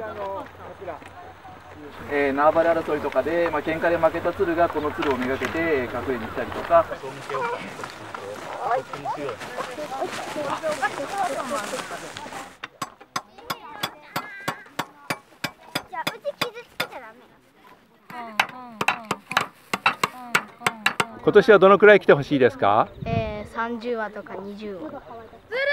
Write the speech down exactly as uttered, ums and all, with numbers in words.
えー、縄張り争いとかで、まあ喧嘩で負けた鶴がこの鶴をめがけて隠れに来たりとか。 今年はどのくらい来てほしいですか？ えー、さんじゅうわとかにじゅうわ。